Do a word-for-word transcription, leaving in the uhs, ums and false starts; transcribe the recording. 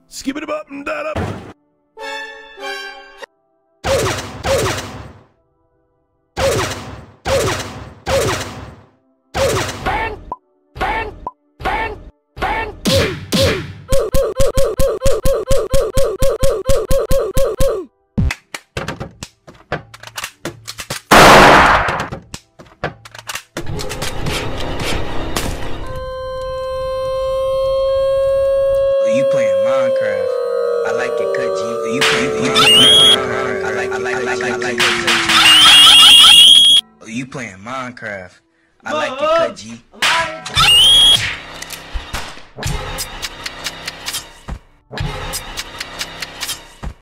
Skip it up and that up. You playing Minecraft? I like it, cut G. You playing Minecraft? I like, I like, I like, I like it. You playing Minecraft? I like it, cut G. I'm